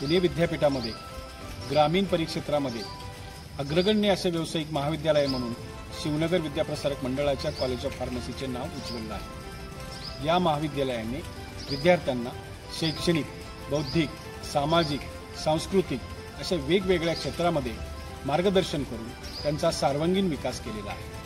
पुणे विद्यापीठामध्ये ग्रामीण परिक्षेत्रामध्ये अग्रगण्य असे व्यावसायिक महाविद्यालय म्हणून शिवनगर विद्याप्रसारक मंडळाच्या कॉलेज ऑफ फार्मसीचे नाव उज्ज्वलले आहे। या महाविद्यालयाने विद्यार्थ्यांना शैक्षणिक, बौद्धिक, सामाजिक, सांस्कृतिक अशा वेगवेगळ्या क्षेत्रामध्ये मार्गदर्शन करून त्यांचा सर्वांगीण विकास केलेला आहे।